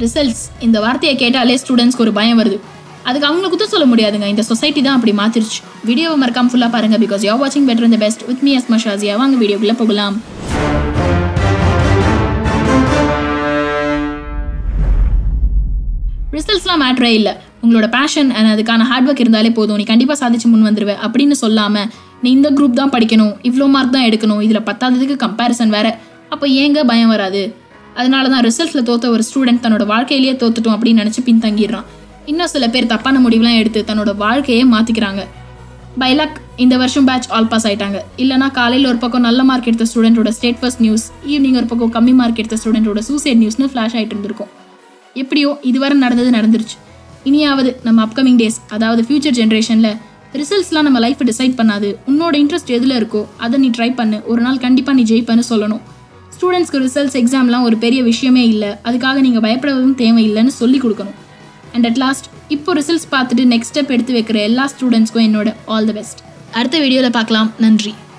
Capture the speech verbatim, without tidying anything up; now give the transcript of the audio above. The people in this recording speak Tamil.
ரிசல்ட்ஸ் இந்த வார்த்தையை கேட்டாலே ஸ்டூடெண்ட்ஸ்க்கு ஒரு பயம் வருது. அதுக்கு அவங்கள குத்தம் சொல்ல முடியாதுங்க, இந்த சொசைட்டி தான் அப்படி மாத்திருச்சு. வீடியோவை மறக்காம ஃபுல்லாக பாருங்க, பிகாஸ் யூ ஆர் வாட்சிங் better and the best with me ASMA SHAZIYA. வாங்க வீடியோக்குள்ள போகலாம். ரிசல்ட்ஸ்லாம் மேட்ரே இல்லை, உங்களோட பேஷன் அண்ட் அதுக்கான ஹார்ட் ஒர்க் இருந்தாலே போதும், நீ கண்டிப்பாக சாதிச்சு முன் வந்துடுவேன் அப்படின்னு சொல்லாமல் நீ இந்த குரூப் தான் படிக்கணும், இவ்வளோ மார்க் தான் எடுக்கணும், இதில் பத்தாததுக்கு கம்பேரிசன் வேறு, அப்போ ஏங்க பயம் வராது? அதனால தான் ரிசல்ட்ஸில் தோற்ற ஒரு ஸ்டூடெண்ட் தன்னோட வாழ்க்கையிலேயே தோத்துட்டோம் அப்படின்னு நினச்சி பின்தங்கிடுறான். இன்னும் சில பேர் தப்பான முடிவுலாம் எடுத்து தன்னோட வாழ்க்கையே மாற்றிக்கிறாங்க. பை லக் இந்த வருஷம் பேட்ச் ஆல் பாஸ் ஆகிட்டாங்க. இல்லைனா காலையில் ஒரு பக்கம் நல்ல மார்க் எடுத்த ஸ்டூடெண்ட்டோட ஸ்டேட் ஃபர்ஸ்ட் நியூஸ், ஈவினிங் ஒரு பக்கம் கம்மி மார்க் எடுத்த ஸ்டூடெண்ட்டோட சூசைட் நியூஸ்னு ஃப்ளாஷ் ஆகிட்டு இருந்திருக்கும். எப்படியோ இதுவரை நடந்தது நடந்துருச்சு. இனியாவது நம்ம அப்கமிங் டேஸ், அதாவது ஃபியூச்சர் ஜென்ரேஷனில் ரிசல்ட்ஸ்லாம் நம்ம லைஃப்பை டிசைட் பண்ணாது. உன்னோட இன்ட்ரெஸ்ட் எதில் இருக்கோ அதை நீ ட்ரை பண்ணு, ஒரு நாள் கண்டிப்பாக நீ ஜெயிப்பன்னு சொல்லணும். ஸ்டூடெண்ட்ஸ்க்கு ரிசல்ட்ஸ் எக்ஸாம்லாம் ஒரு பெரிய விஷயமே இல்லை, அதுக்காக நீங்கள் பயப்படவும் தேவையில்லைன்னு சொல்லி கொடுக்கணும். அண்ட் அட் லாஸ்ட் இப்போ ரிசல்ட்ஸ் பார்த்துட்டு நெக்ஸ்ட் ஸ்டெப் எடுத்து வைக்கிற எல்லா ஸ்டூடெண்ட்ஸ்க்கும் என்னோட ஆல் தி பெஸ்ட். அடுத்த வீடியோவில் பார்க்கலாம். நன்றி.